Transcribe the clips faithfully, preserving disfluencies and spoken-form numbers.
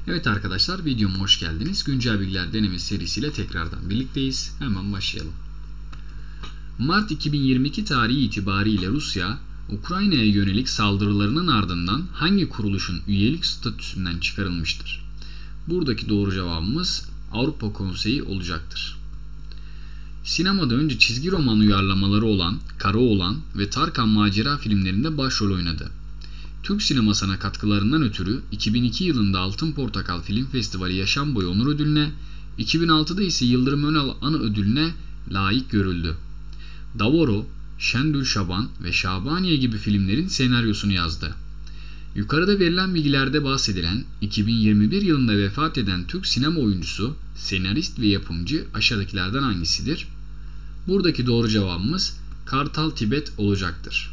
Evet arkadaşlar, videoma hoş geldiniz. Güncel bilgiler deneme serisiyle tekrardan birlikteyiz. Hemen başlayalım. Mart iki bin yirmi iki tarihi itibariyle Rusya, Ukrayna'ya yönelik saldırılarının ardından hangi kuruluşun üyelik statüsünden çıkarılmıştır? Buradaki doğru cevabımız Avrupa Konseyi olacaktır. Sinemada önce çizgi roman uyarlamaları olan Karaoğlan ve Tarkan Macera filmlerinde başrol oynadı. Türk sinemasına katkılarından ötürü iki bin iki yılında Altın Portakal Film Festivali Yaşam Boyu Onur Ödülü'ne, iki bin altıda ise Yıldırım Önal Anı Ödülü'ne layık görüldü. Davoro, Şendül Şaban ve Şabaniye gibi filmlerin senaryosunu yazdı. Yukarıda verilen bilgilerde bahsedilen iki bin yirmi bir yılında vefat eden Türk sinema oyuncusu, senarist ve yapımcı aşağıdakilerden hangisidir? Buradaki doğru cevabımız Kartal Tibet olacaktır.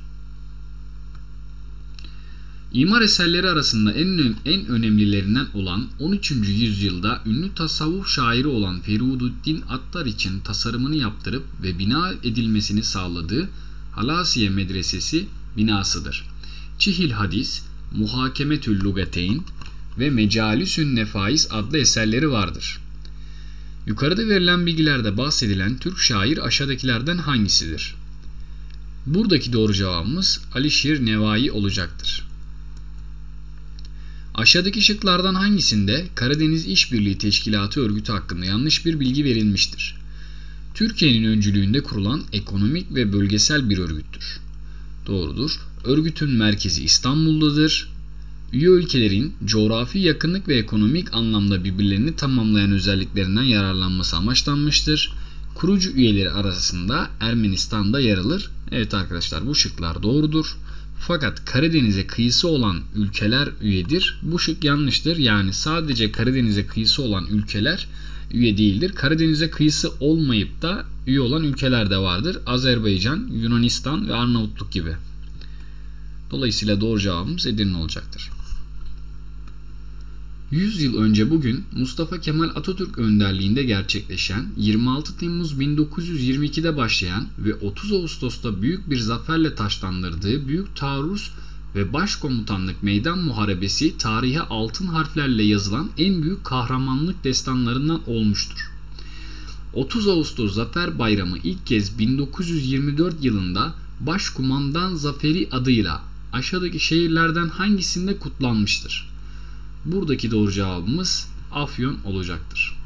İmar eserleri arasında en, en önemlilerinden olan on üçüncü yüzyılda ünlü tasavvuf şairi olan Feriduddin Attar için tasarımını yaptırıp ve bina edilmesini sağladığı Halasiye Medresesi binasıdır. Çihil Hadis, Muhakemetül Lugateyn ve Mecalisün Nefais adlı eserleri vardır. Yukarıda verilen bilgilerde bahsedilen Türk şair aşağıdakilerden hangisidir? Buradaki doğru cevabımız Alişir Nevai olacaktır. Aşağıdaki şıklardan hangisinde Karadeniz İşbirliği Teşkilatı örgütü hakkında yanlış bir bilgi verilmiştir? Türkiye'nin öncülüğünde kurulan ekonomik ve bölgesel bir örgüttür. Doğrudur. Örgütün merkezi İstanbul'dadır. Üye ülkelerin coğrafi yakınlık ve ekonomik anlamda birbirlerini tamamlayan özelliklerinden yararlanması amaçlanmıştır. Kurucu üyeleri arasında Ermenistan da yer alır. Evet arkadaşlar, bu şıklar doğrudur. Fakat Karadeniz'e kıyısı olan ülkeler üyedir. Bu şık yanlıştır. Yani sadece Karadeniz'e kıyısı olan ülkeler üye değildir. Karadeniz'e kıyısı olmayıp da üye olan ülkeler de vardır. Azerbaycan, Yunanistan ve Arnavutluk gibi. Dolayısıyla doğru cevabımız Edirne olacaktır. yüz yıl önce bugün Mustafa Kemal Atatürk önderliğinde gerçekleşen yirmi altı Temmuz bin dokuz yüz yirmi iki'de başlayan ve otuz Ağustos'ta büyük bir zaferle taçlandırdığı Büyük Taarruz ve Başkomutanlık Meydan Muharebesi tarihe altın harflerle yazılan en büyük kahramanlık destanlarından olmuştur. otuz Ağustos Zafer Bayramı ilk kez bin dokuz yüz yirmi dört yılında Başkumandan Zaferi adıyla aşağıdaki şehirlerden hangisinde kutlanmıştır? Buradaki doğru cevabımız Afyon olacaktır.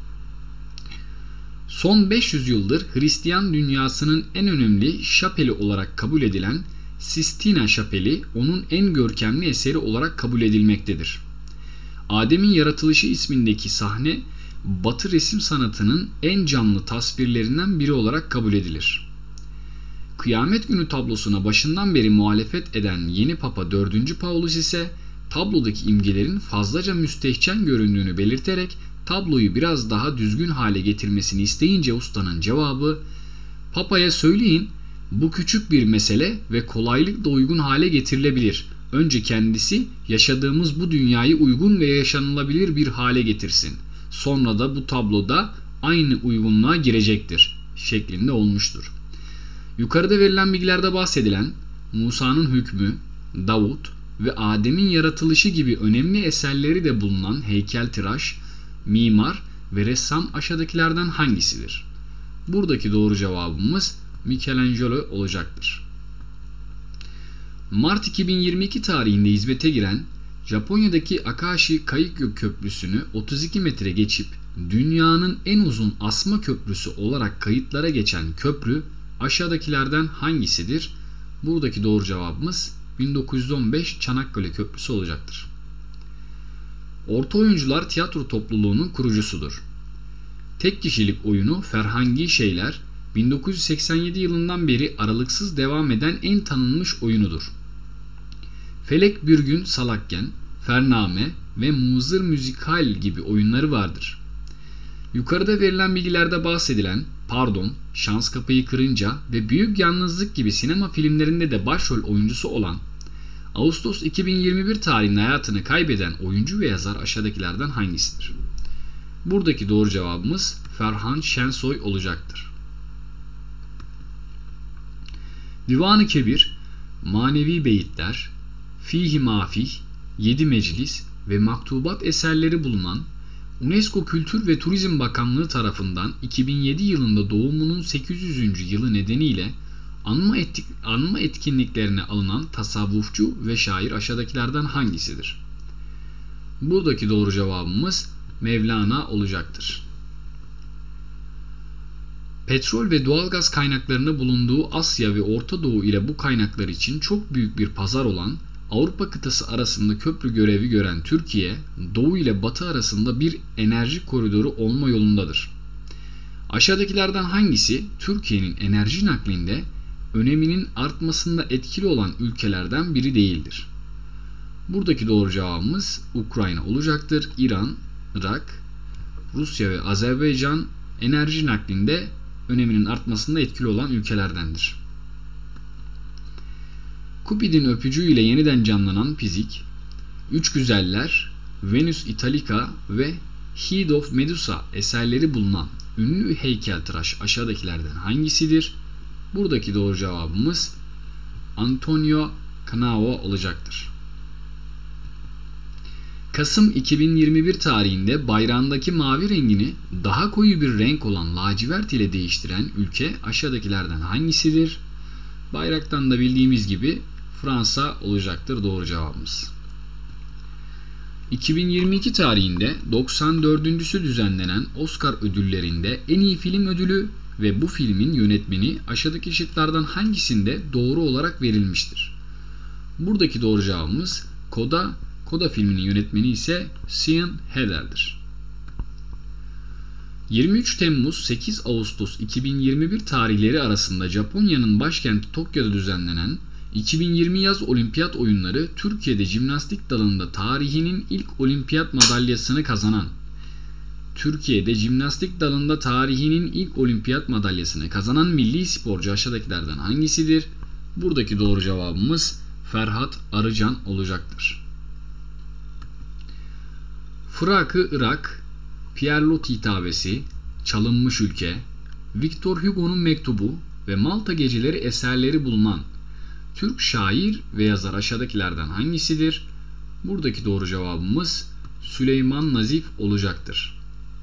Son beş yüz yıldır Hristiyan dünyasının en önemli şapeli olarak kabul edilen Sistina Şapeli onun en görkemli eseri olarak kabul edilmektedir. Adem'in Yaratılışı ismindeki sahne Batı resim sanatının en canlı tasvirlerinden biri olarak kabul edilir. Kıyamet Günü tablosuna başından beri muhalefet eden yeni Papa dördüncü Paulus ise tablodaki imgelerin fazlaca müstehcen göründüğünü belirterek tabloyu biraz daha düzgün hale getirmesini isteyince ustanın cevabı, "Papa'ya söyleyin, bu küçük bir mesele ve kolaylıkla uygun hale getirilebilir. Önce kendisi yaşadığımız bu dünyayı uygun ve yaşanılabilir bir hale getirsin. Sonra da bu tabloda aynı uygunluğa girecektir" şeklinde olmuştur. Yukarıda verilen bilgilerde bahsedilen Musa'nın hükmü, Davut ve Adem'in yaratılışı gibi önemli eserleri de bulunan heykeltıraş, mimar ve ressam aşağıdakilerden hangisidir? Buradaki doğru cevabımız Michelangelo olacaktır. Mart iki bin yirmi iki tarihinde hizmete giren Japonya'daki Akashi Kaikyo Köprüsü'nü otuz iki metre geçip dünyanın en uzun asma köprüsü olarak kayıtlara geçen köprü aşağıdakilerden hangisidir? Buradaki doğru cevabımız bin dokuz yüz on beş Çanakkale Köprüsü olacaktır. Orta Oyuncular Tiyatro Topluluğu'nun kurucusudur. Tek kişilik oyunu Ferhangi Şeyler, bin dokuz yüz seksen yedi yılından beri aralıksız devam eden en tanınmış oyunudur. Felek Bir Gün Salakken, Fername ve Muzır Müzikal gibi oyunları vardır. Yukarıda verilen bilgilerde bahsedilen Pardon, Şans Kapıyı Kırınca ve Büyük Yalnızlık gibi sinema filmlerinde de başrol oyuncusu olan, Ağustos iki bin yirmi bir tarihinde hayatını kaybeden oyuncu ve yazar aşağıdakilerden hangisidir? Buradaki doğru cevabımız Ferhan Şensoy olacaktır. Divan-ı Kebir, Manevi Beyitler, Fihi Mafih, Yedi Meclis, ve maktubat eserleri bulunan, UNESCO Kültür ve Turizm Bakanlığı tarafından iki bin yedi yılında doğumunun sekiz yüzüncü yılı nedeniyle anma, ettik, anma etkinliklerine alınan tasavvufçu ve şair aşağıdakilerden hangisidir? Buradaki doğru cevabımız Mevlana olacaktır. Petrol ve doğalgaz kaynaklarının bulunduğu Asya ve Orta Doğu ile bu kaynaklar için çok büyük bir pazar olan Avrupa kıtası arasında köprü görevi gören Türkiye, Doğu ile Batı arasında bir enerji koridoru olma yolundadır. Aşağıdakilerden hangisi Türkiye'nin enerji naklinde öneminin artmasında etkili olan ülkelerden biri değildir? Buradaki doğru cevabımız Ukrayna olacaktır. İran, Irak, Rusya ve Azerbaycan enerji naklinde öneminin artmasında etkili olan ülkelerdendir. Cupid'in öpücüğüyle yeniden canlanan fizik, Üç Güzeller, Venüs Italica ve Head of Medusa eserleri bulunan ünlü heykeltıraş aşağıdakilerden hangisidir? Buradaki doğru cevabımız Antonio Canao olacaktır. Kasım iki bin yirmi bir tarihinde bayrağındaki mavi rengini daha koyu bir renk olan lacivert ile değiştiren ülke aşağıdakilerden hangisidir? Bayraktan da bildiğimiz gibi Fransa olacaktır doğru cevabımız. iki bin yirmi iki tarihinde doksan dördüncüsü düzenlenen Oscar ödüllerinde en iyi film ödülü ve bu filmin yönetmeni aşağıdaki şıklardan hangisinde doğru olarak verilmiştir? Buradaki doğru cevabımız Koda, Koda filminin yönetmeni ise Sean Heather'dir. yirmi üç Temmuz sekiz Ağustos iki bin yirmi bir tarihleri arasında Japonya'nın başkenti Tokyo'da düzenlenen iki bin yirmi yaz olimpiyat oyunları Türkiye'de jimnastik dalında tarihinin ilk olimpiyat madalyasını kazanan Türkiye'de jimnastik dalında tarihinin ilk olimpiyat madalyasını kazanan milli sporcu aşağıdakilerden hangisidir? Buradaki doğru cevabımız Ferhat Arıcan olacaktır. Fırak-ı Irak, Pierre Loti hitabesi, Çalınmış Ülke, Victor Hugo'nun Mektubu ve Malta Geceleri eserleri bulunan Türk şair ve yazar aşağıdakilerden hangisidir? Buradaki doğru cevabımız Süleyman Nazif olacaktır.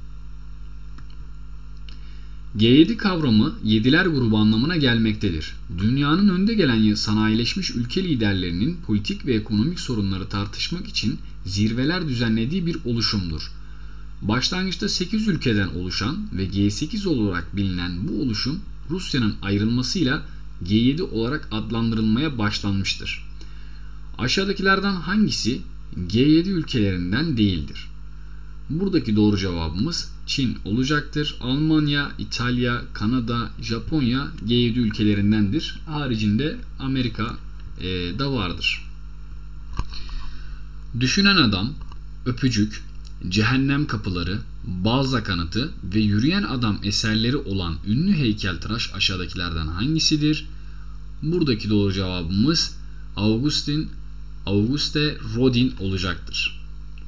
G yedi kavramı yediler grubu anlamına gelmektedir. Dünyanın önde gelen sanayileşmiş ülke liderlerinin politik ve ekonomik sorunları tartışmak için zirveler düzenlediği bir oluşumdur. Başlangıçta sekiz ülkeden oluşan ve G sekiz olarak bilinen bu oluşum Rusya'nın ayrılmasıyla G yedi olarak adlandırılmaya başlanmıştır. Aşağıdakilerden hangisi G yedi ülkelerinden değildir? Buradaki doğru cevabımız Çin olacaktır. Almanya, İtalya, Kanada, Japonya G yedi ülkelerindendir. Haricinde Amerika e, da vardır. Düşünen Adam, Öpücük, Cehennem Kapıları, Balzac Anıtı ve Yürüyen Adam eserleri olan ünlü heykeltıraş aşağıdakilerden hangisidir? Buradaki doğru cevabımız Augustin, Auguste Rodin olacaktır.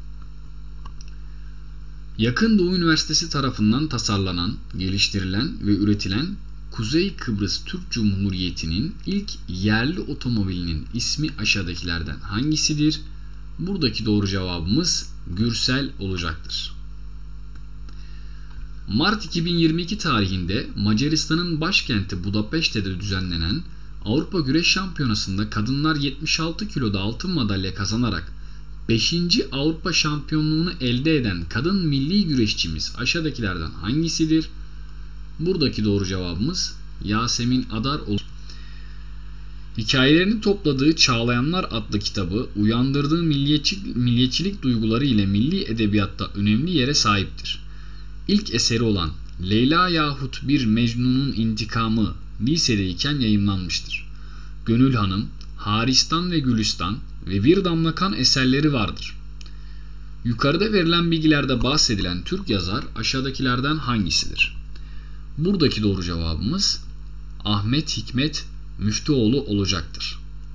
Yakın Doğu Üniversitesi tarafından tasarlanan, geliştirilen ve üretilen Kuzey Kıbrıs Türk Cumhuriyeti'nin ilk yerli otomobilinin ismi aşağıdakilerden hangisidir? Buradaki doğru cevabımız Gürsel olacaktır. Mart iki bin yirmi iki tarihinde Macaristan'ın başkenti Budapeşte'de düzenlenen Avrupa Güreş Şampiyonası'nda kadınlar yetmiş altı kiloda altın madalya kazanarak beşinci Avrupa şampiyonluğunu elde eden kadın milli güreşçimiz aşağıdakilerden hangisidir? Buradaki doğru cevabımız Yasemin Adar olur. Hikayelerini topladığı Çağlayanlar adlı kitabı uyandırdığı milliyetçilik, milliyetçilik duyguları ile milli edebiyatta önemli yere sahiptir. İlk eseri olan Leyla yahut bir Mecnun'un İntikamı lisedeyken yayımlanmıştır. Gönül Hanım, Haristan ve Gülistan ve Bir Damla Kan eserleri vardır. Yukarıda verilen bilgilerde bahsedilen Türk yazar aşağıdakilerden hangisidir? Buradaki doğru cevabımız Ahmet Hikmet Müftüoğlu olacaktır.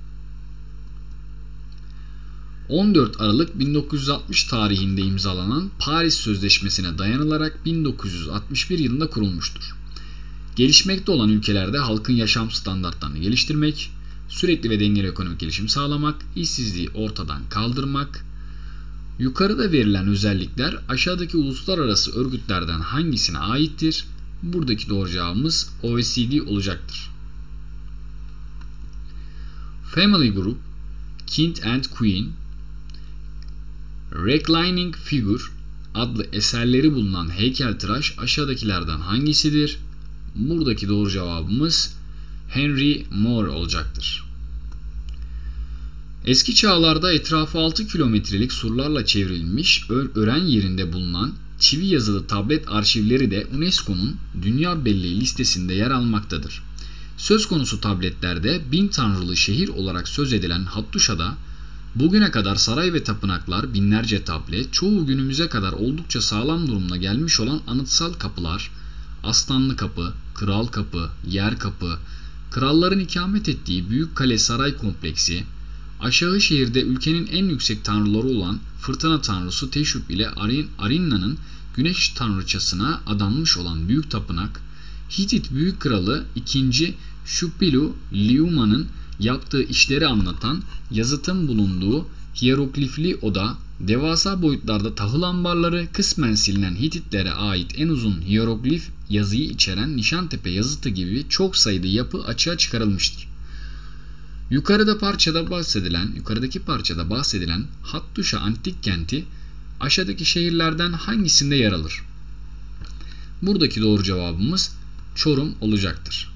on dört Aralık bin dokuz yüz altmış tarihinde imzalanan Paris Sözleşmesi'ne dayanılarak bin dokuz yüz altmış bir yılında kurulmuştur. Gelişmekte olan ülkelerde halkın yaşam standartlarını geliştirmek, sürekli ve dengeli ekonomik gelişim sağlamak, işsizliği ortadan kaldırmak, Yukarıda verilen özellikler aşağıdaki uluslararası örgütlerden hangisine aittir? Buradaki doğru cevabımız O E C D olacaktır. Family Group, King and Queen, Reclining Figure adlı eserleri bulunan heykeltıraş aşağıdakilerden hangisidir? Buradaki doğru cevabımız Henry Moore olacaktır. Eski çağlarda etrafı altı kilometrelik surlarla çevrilmiş öğren yerinde bulunan çivi yazılı tablet arşivleri de UNESCO'nun Dünya Belleği listesinde yer almaktadır. Söz konusu tabletlerde bin tanrılı şehir olarak söz edilen Hattuşa'da bugüne kadar saray ve tapınaklar, binlerce tablet, çoğu günümüze kadar oldukça sağlam durumda gelmiş olan anıtsal kapılar, Aslanlı Kapı, Kral Kapı, Yer Kapı, kralların ikamet ettiği büyük kale saray kompleksi, aşağı şehirde ülkenin en yüksek tanrıları olan fırtına tanrısı Teşup ile Arinna'nın güneş tanrıçasına adanmış olan büyük tapınak, Hitit büyük kralı ikinci. Şupilu Liuma'nın yaptığı işleri anlatan yazıtın bulunduğu hieroglifli oda, devasa boyutlarda tahıl ambarları, kısmen silinen Hititlere ait en uzun hieroglif yazıyı içeren Nişantepe yazıtı gibi çok sayıda yapı açığa çıkarılmıştır. Yukarıda parçada bahsedilen, yukarıdaki parçada bahsedilen Hattuşa antik kenti aşağıdaki şehirlerden hangisinde yer alır? Buradaki doğru cevabımız Çorum olacaktır.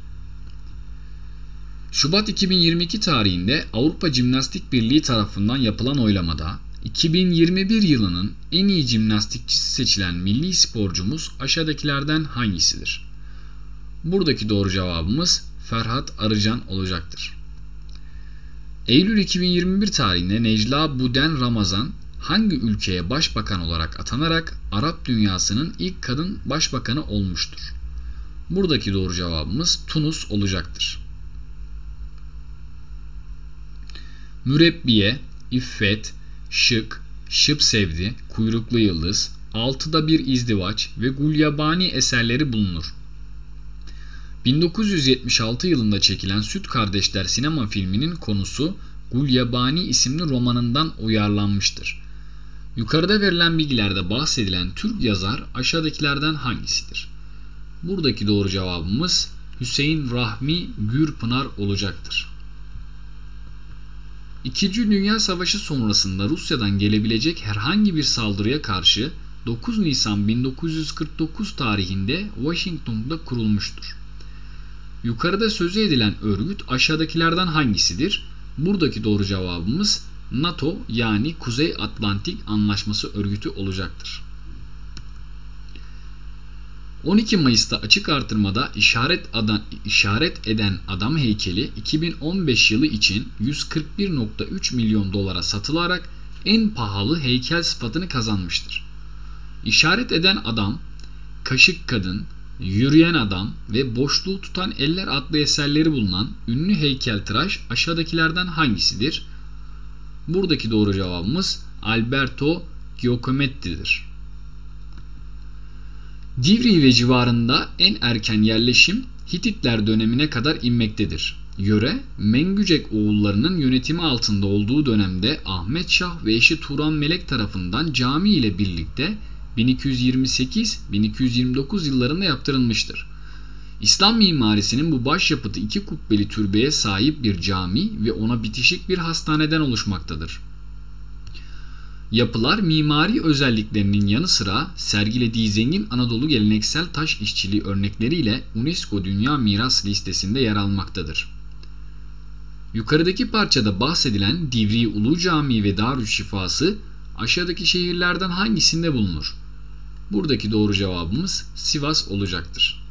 Şubat iki bin yirmi iki tarihinde Avrupa Jimnastik Birliği tarafından yapılan oylamada iki bin yirmi bir yılının en iyi jimnastikçisi seçilen milli sporcumuz aşağıdakilerden hangisidir? Buradaki doğru cevabımız Ferhat Arıcan olacaktır. Eylül iki bin yirmi bir tarihinde Necla Buden Ramazan hangi ülkeye başbakan olarak atanarak Arap dünyasının ilk kadın başbakanı olmuştur? Buradaki doğru cevabımız Tunus olacaktır. Mürebbiye, İffet, Şık, Şıp Sevdi, Kuyruklu Yıldız, Altıda Bir İzdivaç ve Gulyabani eserleri bulunur. bin dokuz yüz yetmiş altı yılında çekilen Süt Kardeşler sinema filminin konusu Gulyabani isimli romanından uyarlanmıştır. Yukarıda verilen bilgilerde bahsedilen Türk yazar aşağıdakilerden hangisidir? Buradaki doğru cevabımız Hüseyin Rahmi Gürpınar olacaktır. İkinci Dünya Savaşı sonrasında Rusya'dan gelebilecek herhangi bir saldırıya karşı dokuz Nisan bin dokuz yüz kırk dokuz tarihinde Washington'da kurulmuştur. Yukarıda sözü edilen örgüt aşağıdakilerden hangisidir? Buradaki doğru cevabımız NATO yani Kuzey Atlantik Anlaşması örgütü olacaktır. on iki Mayıs'ta açık artırmada işaret, adan, işaret eden adam heykeli iki bin on beş yılı için yüz kırk bir virgül üç milyon dolara satılarak en pahalı heykel sıfatını kazanmıştır. İşaret eden adam, kaşık kadın, yürüyen adam ve boşluğu tutan eller adlı eserleri bulunan ünlü heykeltıraş aşağıdakilerden hangisidir? Buradaki doğru cevabımız Alberto Giacometti'dir. Divriği ve civarında en erken yerleşim Hititler dönemine kadar inmektedir. Yöre, Mengücek oğullarının yönetimi altında olduğu dönemde Ahmet Şah ve eşi Turan Melek tarafından cami ile birlikte bin iki yüz yirmi sekiz bin iki yüz yirmi dokuz yıllarında yaptırılmıştır. İslam mimarisinin bu başyapıtı iki kubbeli türbeye sahip bir cami ve ona bitişik bir hastaneden oluşmaktadır. Yapılar mimari özelliklerinin yanı sıra sergilediği zengin Anadolu geleneksel taş işçiliği örnekleriyle UNESCO Dünya Miras listesinde yer almaktadır. Yukarıdaki parçada bahsedilen Divriği Ulu Camii ve Darüşşifası aşağıdaki şehirlerden hangisinde bulunur? Buradaki doğru cevabımız Sivas olacaktır.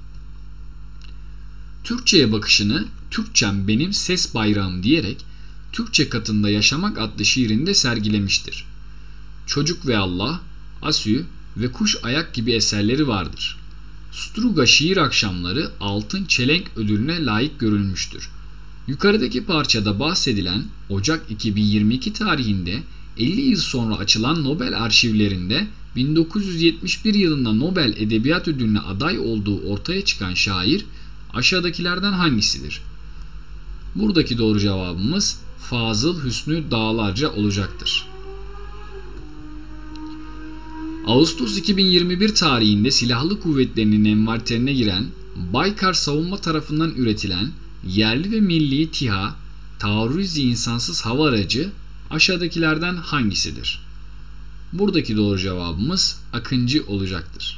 Türkçe'ye bakışını Türkçem benim ses bayrağım diyerek Türkçe katında yaşamak adlı şiirinde sergilemiştir. Çocuk ve Allah, Asü ve Kuş Ayak gibi eserleri vardır. Struga şiir akşamları Altın Çelenk ödülüne layık görülmüştür. Yukarıdaki parçada bahsedilen Ocak iki bin yirmi iki tarihinde elli yıl sonra açılan Nobel arşivlerinde bin dokuz yüz yetmiş bir yılında Nobel Edebiyat Ödülü'ne aday olduğu ortaya çıkan şair aşağıdakilerden hangisidir? Buradaki doğru cevabımız Fazıl Hüsnü Dağlarca olacaktır. Ağustos iki bin yirmi bir tarihinde silahlı kuvvetlerinin envanterine giren, Baykar Savunma tarafından üretilen yerli ve milli TİHA taarruzi insansız hava aracı aşağıdakilerden hangisidir? Buradaki doğru cevabımız Akıncı olacaktır.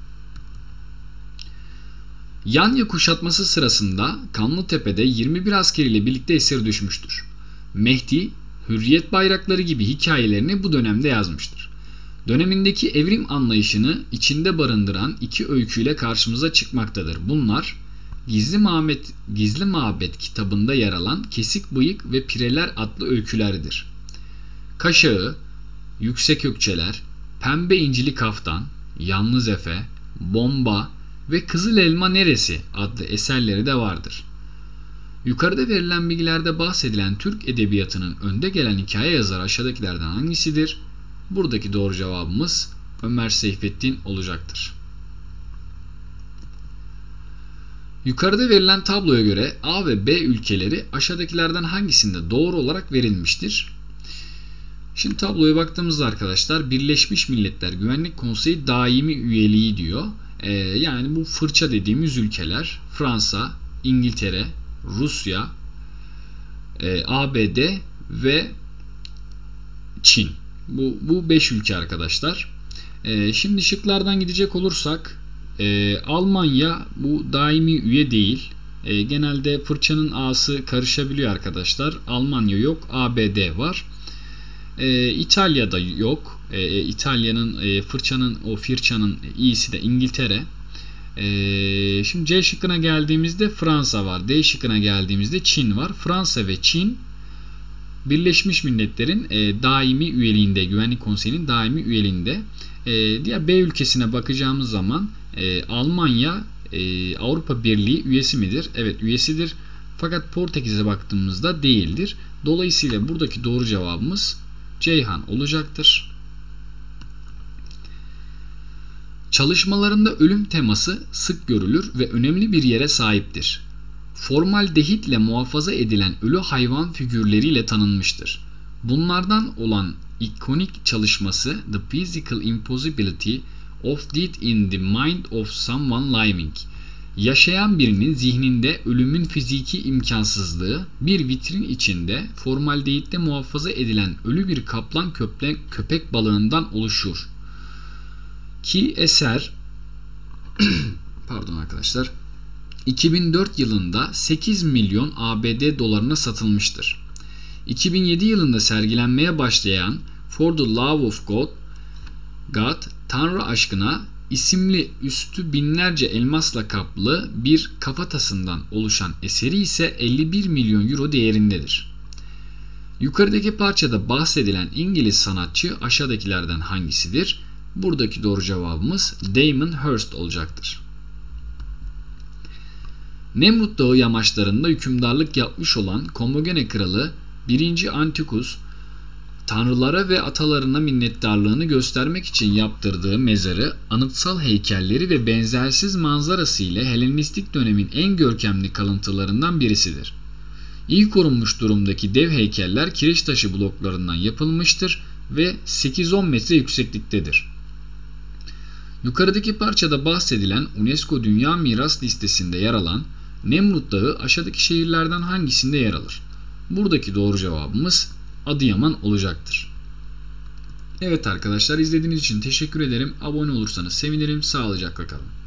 Yanya kuşatması sırasında Kanlıtepe'de yirmi bir asker ile birlikte esir düşmüştür. Mehdi, Hürriyet bayrakları gibi hikayelerini bu dönemde yazmıştır. Dönemindeki evrim anlayışını içinde barındıran iki öyküyle karşımıza çıkmaktadır. Bunlar Gizli Mabet, Gizli Mabet kitabında yer alan Kesik Bıyık ve Pireler adlı öykülerdir. Kaşağı, Yüksek Ökçeler, Pembe İncili Kaftan, Yalnız Efe, Bomba ve Kızıl Elma Neresi adlı eserleri de vardır. Yukarıda verilen bilgilerde bahsedilen Türk edebiyatının önde gelen hikaye yazarı aşağıdakilerden hangisidir? Buradaki doğru cevabımız Ömer Seyfettin olacaktır. Yukarıda verilen tabloya göre A ve B ülkeleri aşağıdakilerden hangisinde doğru olarak verilmiştir? Şimdi tabloya baktığımızda arkadaşlar Birleşmiş Milletler Güvenlik Konseyi daimi üyeliği diyor. Ee, yani bu fırça dediğimiz ülkeler Fransa, İngiltere, Rusya, e, A B D ve Çin. Bu bu beş ülke arkadaşlar. E, şimdi şıklardan gidecek olursak e, Almanya bu daimi üye değil. E, genelde fırçanın A'sı karışabiliyor arkadaşlar. Almanya yok, A B D var. E, İtalya'da yok. E, İtalya'nın e, fırçanın o fırçanın İ'si de İngiltere. E, şimdi C şıkkına geldiğimizde Fransa var. D şıkkına geldiğimizde Çin var. Fransa ve Çin Birleşmiş Milletler'in e, daimi üyeliğinde, Güvenlik Konseyi'nin daimi üyeliğinde. E, diğer B ülkesine bakacağımız zaman e, Almanya e, Avrupa Birliği üyesi midir? Evet, üyesidir. Fakat Portekiz'e baktığımızda değildir. Dolayısıyla buradaki doğru cevabımız Ceyhan olacaktır. Çalışmalarında ölüm teması sık görülür ve önemli bir yere sahiptir. Formaldehitle muhafaza edilen ölü hayvan figürleriyle tanınmıştır. Bunlardan olan ikonik çalışması The Physical Impossibility of Death in the Mind of Someone Living, yaşayan birinin zihninde ölümün fiziki imkansızlığı, bir vitrin içinde formaldehitle muhafaza edilen ölü bir kaplan köpek, köpek balığından oluşur. Ki eser pardon arkadaşlar iki bin dört yılında sekiz milyon A B D dolarına satılmıştır. iki bin yedi yılında sergilenmeye başlayan For the Love of God, God Tanrı Aşkına isimli üstü binlerce elmasla kaplı bir kafatasından oluşan eseri ise elli bir milyon euro değerindedir. Yukarıdaki parçada bahsedilen İngiliz sanatçı aşağıdakilerden hangisidir? Buradaki doğru cevabımız Damon Hirst olacaktır. Nemrut Dağı yamaçlarında hükümdarlık yapmış olan Komagene kralı birinci. Antikus, tanrılara ve atalarına minnettarlığını göstermek için yaptırdığı mezarı, anıtsal heykelleri ve benzersiz manzarası ile Helenistik dönemin en görkemli kalıntılarından birisidir. İyi korunmuş durumdaki dev heykeller kireç taşı bloklarından yapılmıştır ve sekiz on metre yüksekliktedir. Yukarıdaki parçada bahsedilen UNESCO Dünya Miras Listesi'nde yer alan Nemrut Dağı aşağıdaki şehirlerden hangisinde yer alır? Buradaki doğru cevabımız Adıyaman olacaktır. Evet arkadaşlar, izlediğiniz için teşekkür ederim. Abone olursanız sevinirim. Sağlıcakla kalın.